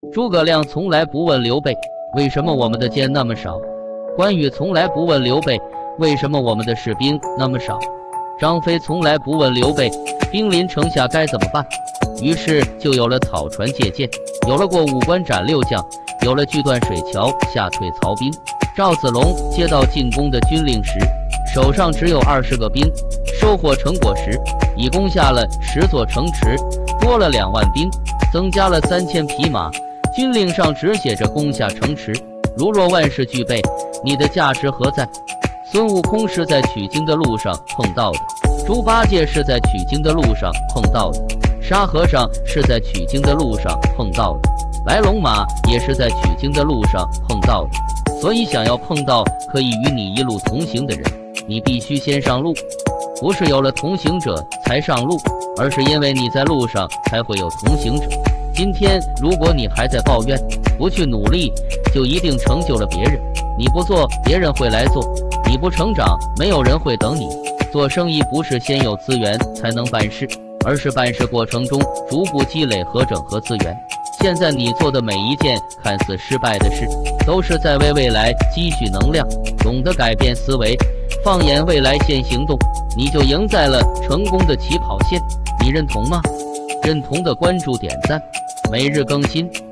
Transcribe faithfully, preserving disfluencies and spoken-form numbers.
诸葛亮从来不问刘备，为什么我们的箭那么少？关羽从来不问刘备，为什么我们的士兵那么少？张飞从来不问刘备，兵临城下该怎么办？于是就有了草船借箭，有了过五关斩六将，有了锯断水桥吓退曹兵。赵子龙接到进攻的军令时，手上只有二十个兵，收获成果时，已攻下了十座城池，多了两万兵，增加了三千匹马。军令上只写着攻下城池，如若万事俱备，你的价值何在？孙悟空是在取经的路上碰到的，猪八戒是在取经的路上碰到的，沙和尚是在取经的路上碰到的，白龙马也是在取经的路上碰到的。所以想要碰到可以与你一路同行的人，你必须先上路。不是有了同行者才上路，而是因为你在路上才会有同行者。今天如果你还在抱怨，不去努力，就一定成就了别人。你不做，别人会来做；你不成长，没有人会等你。做生意不是先有资源才能办事，而是办事过程中逐步积累和整合资源。现在你做的每一件看似失败的事，都是在为未来积蓄能量。懂得改变思维，放眼未来先行动，你就赢在了成功的起跑线。你认同吗？认同的关注点赞，每日更新。